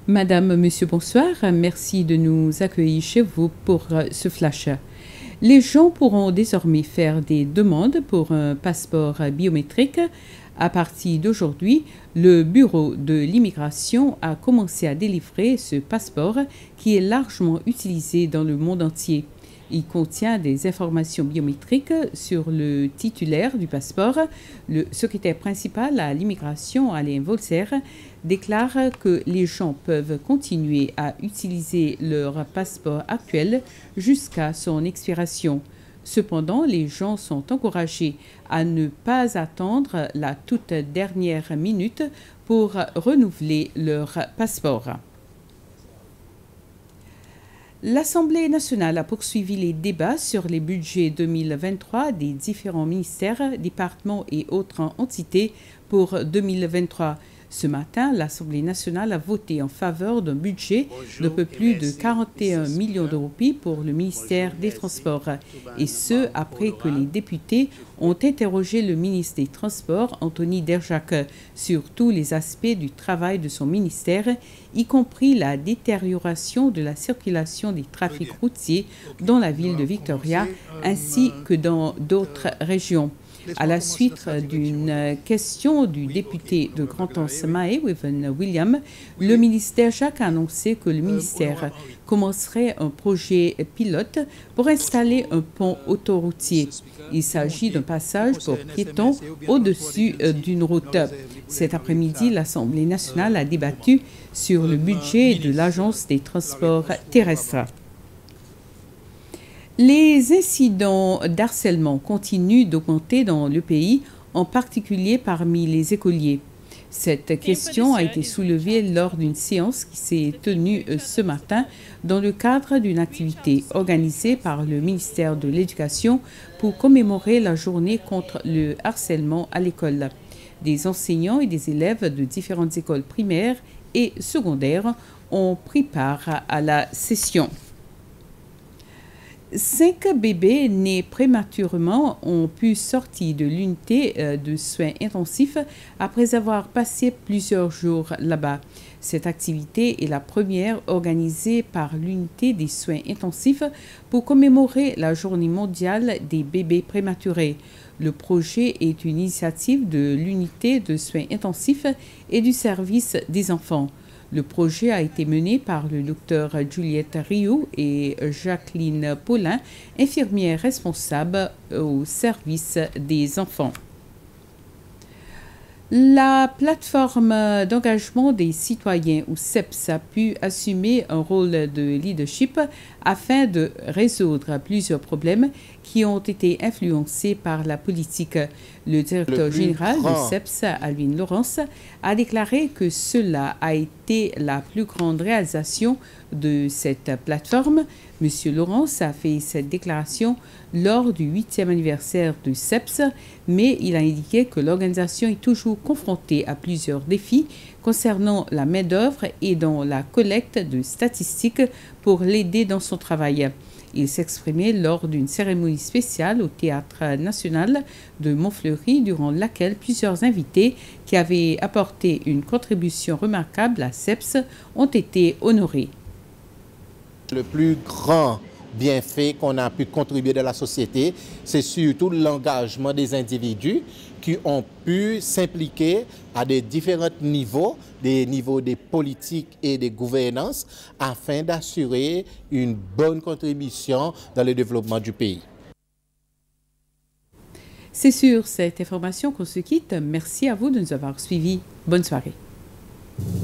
Madame, Monsieur, bonsoir. Merci de nous accueillir chez vous pour ce flash. Les gens pourront désormais faire des demandes pour un passeport biométrique. À partir d'aujourd'hui, le Bureau de l'immigration a commencé à délivrer ce passeport qui est largement utilisé dans le monde entier. Il contient des informations biométriques sur le titulaire du passeport. Le secrétaire principal à l'immigration, Alain Volser, déclare que les gens peuvent continuer à utiliser leur passeport actuel jusqu'à son expiration. Cependant, les gens sont encouragés à ne pas attendre la toute dernière minute pour renouveler leur passeport. L'Assemblée nationale a poursuivi les débats sur les budgets 2023 des différents ministères, départements et autres entités pour 2023. Ce matin, l'Assemblée nationale a voté en faveur d'un budget de peu plus de 41 millions de roupies pour le ministère des Transports. Et ce, après que les députés ont interrogé le ministre des Transports, Anthony Derjac, sur tous les aspects du travail de son ministère, y compris la détérioration de la circulation des trafics routiers dans la ville de Victoria, ainsi que dans d'autres régions. À la suite d'une question du député de Grand-Anse Mahé, Weven William, le ministère Jacques a annoncé que le ministère commencerait un projet pilote pour installer un pont autoroutier. Il s'agit d'un passage pour piétons au-dessus d'une route. Cet après-midi, l'Assemblée nationale a débattu sur le budget de l'Agence des transports terrestres. Les incidents d'harcèlement continuent d'augmenter dans le pays, en particulier parmi les écoliers. Cette question a été soulevée lors d'une séance qui s'est tenue ce matin dans le cadre d'une activité organisée par le ministère de l'Éducation pour commémorer la journée contre le harcèlement à l'école. Des enseignants et des élèves de différentes écoles primaires et secondaires ont pris part à la session. 5 bébés nés prématurément ont pu sortir de l'unité de soins intensifs après avoir passé plusieurs jours là-bas. Cette activité est la première organisée par l'unité des soins intensifs pour commémorer la journée mondiale des bébés prématurés. Le projet est une initiative de l'unité de soins intensifs et du service des enfants. Le projet a été mené par le docteur Juliette Rioux et Jacqueline Paulin, infirmières responsables au service des enfants. La plateforme d'engagement des citoyens ou CEPS a pu assumer un rôle de leadership afin de résoudre plusieurs problèmes qui ont été influencés par la politique. Le directeur général du CEPS, Alvin Laurence, a déclaré que cela a été la plus grande réalisation de cette plateforme. Monsieur Laurence a fait cette déclaration lors du 8e anniversaire du CEPS, mais il a indiqué que l'organisation est toujours confrontée à plusieurs défis concernant la main-d'œuvre et dans la collecte de statistiques pour l'aider dans son travail. Il s'exprimait lors d'une cérémonie spéciale au Théâtre national de Montfleury, durant laquelle plusieurs invités qui avaient apporté une contribution remarquable à CEPS ont été honorés. Le plus grand bienfait qu'on a pu contribuer dans la société, c'est surtout l'engagement des individus qui ont pu s'impliquer à des différents niveaux, des niveaux des politiques et des gouvernances, afin d'assurer une bonne contribution dans le développement du pays. C'est sur cette information qu'on se quitte. Merci à vous de nous avoir suivis. Bonne soirée.